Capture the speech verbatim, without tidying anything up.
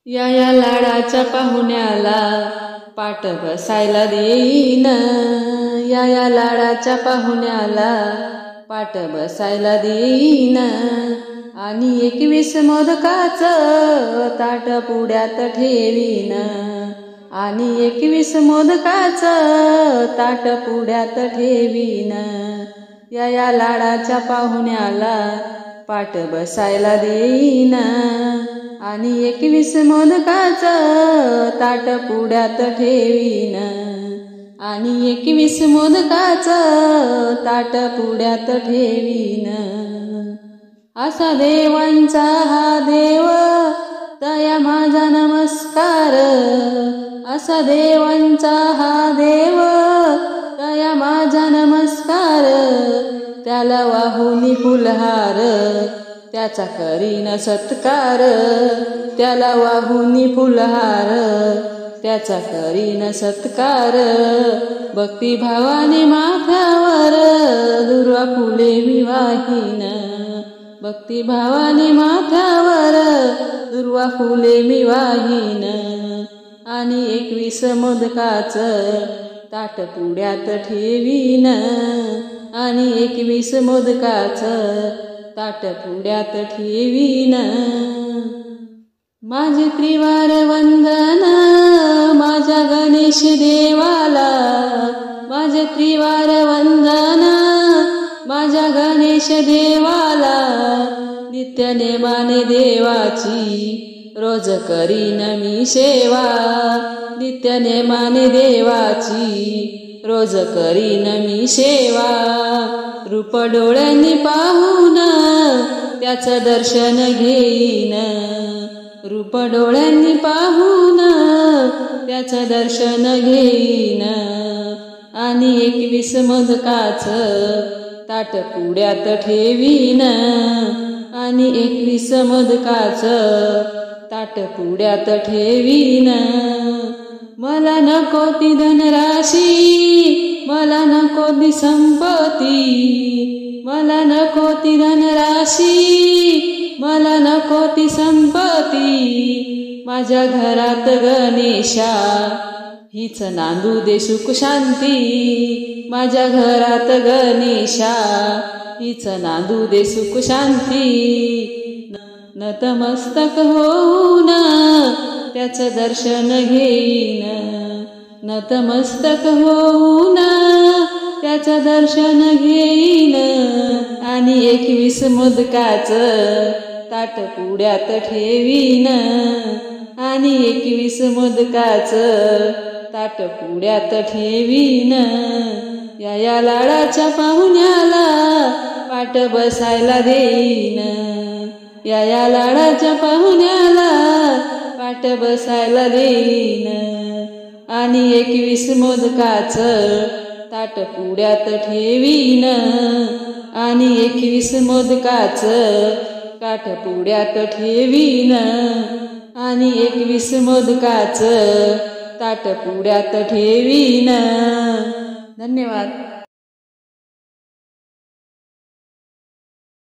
या या लाडाच्या पाहुण्याला पाट बसायला देईन, या या लाडाच्या पाहुण्याला पाट बसायला देईन, आणि एकवीस मोदकाचं ताट पुड्यात ठेवीन, आणि एकवीस मोदकाचं ताट पुड्यात ठेवीन, या या लाडाच्या पाहुण्याला पाट बसायला देईन, आणि एकवीस मोदकाचं ताट पुड्यात ठेवीन, आणि एकवीस मोदकाचं ताट पुड्यात ठेवीन. असा देवांचा हा देव तया माझा नमस्कार, असा देवांचा हा देव तया माझा नमस्कार, त्याला वाहुनी फुलहार त्याचा करीन सत्कार, त्याला वाहुनी फुलहार त्याचा करीन सत्कार. भक्तिभावाने माथ्यावर दुर्वा फुले मी वाहीन, भक्तिभावाने माथ्यावर दुर्वा फुले मी वाहीन, आणि एकवीस मोदकाचं ताट पुड्यात ठेवीन, आणि एकवीस मोदकाचं ताट पुड्यात ठेवीन. माझे त्रिवार वंदन माझ्या गणेश देवाला, माझे त्रिवार वंदन माझ्या गणेश देवाला, नित्य नेमाने देवाची रोज करीन मी सेवा, नित्य नेमाने देवाची रोज करीन मी सेवा. रूप डोळ्यांनी पाहून त्याचं दर्शन घेईन, रूप डोळ्यांनी पाहून त्याचं दर्शन घेईन, आणि एकवीस मोदकाचं ताट पुड्यात ठेवीन, आणि एकवीस मोदकाचं ताट पुड्यात ठेवीन. मला नको ती धनराशी, मला नको ती संपत्ती, मला नको ती धनराशी, मला नको ती संपत्ती, माझ्या घरात गणेशा हीच नांदू दे सुख शांती, माझ्या घरात गणेशा हीच नांदू दे सुख शांती. नतमस्तक होऊन त्याचं दर्शन घेईन, नतमस्तक होऊन त्याचं दर्शन घेईन, आणि एकवीस मोदकाचं ताट पुड्यात ठेवीन, आणि एकवीस मोदकाचं ताट पुड्यात ठेवीन. या या लाडाच्या पाहुण्याला पाट बसायला देईन, या या लाडाच्या पाहुण्याला पाट बसायला देईन, आणि एकवीस मोदकाचं ताट पुड्यात ठेवीन, आणि एकवीस मोदकाचं ताट पुड्यात ठेवीन, आणि एकवीस मोदकाचं ताट पुड्यात ठेवीन. धन्यवाद.